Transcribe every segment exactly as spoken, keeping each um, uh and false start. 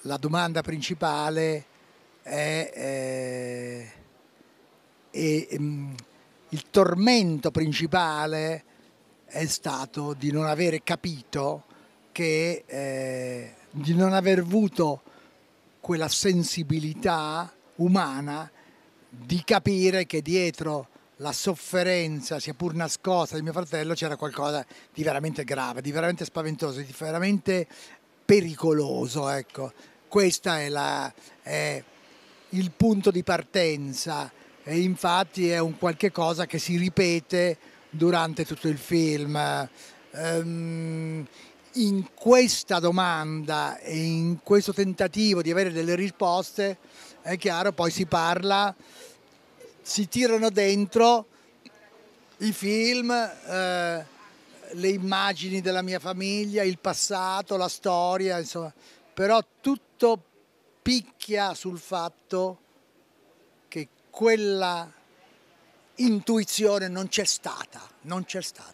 la domanda principale è, eh, è, è il tormento principale è stato di non avere capito che eh, di non aver avuto quella sensibilità umana di capire che dietro la sofferenza, sia pur nascosta, di mio fratello c'era qualcosa di veramente grave, di veramente spaventoso, di veramente pericoloso, ecco. Questo è, la, è il punto di partenza e infatti è un qualche cosa che si ripete durante tutto il film. Um, in questa domanda e in questo tentativo di avere delle risposte è chiaro, poi si parla, si tirano dentro i film, eh, le immagini della mia famiglia, il passato, la storia, insomma, però tutto picchia sul fatto che quella intuizione non c'è stata, non c'è stata.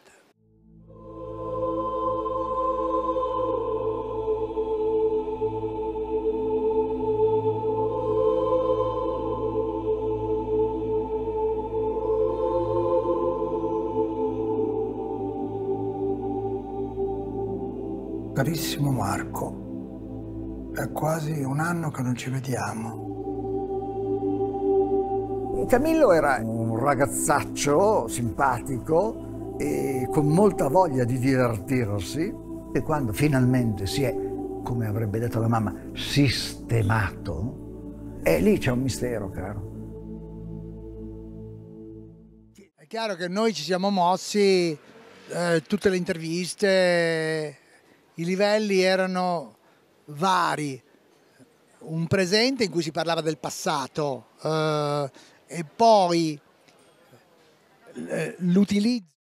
Carissimo Marco, è quasi un anno che non ci vediamo. Camillo era un ragazzaccio simpatico e con molta voglia di divertirsi, e quando finalmente si è, come avrebbe detto la mamma, sistemato, e lì c'è un mistero, caro. È chiaro che noi ci siamo mossi, eh, tutte le interviste, i livelli erano vari, un presente in cui si parlava del passato eh, e poi eh, l'utilizzo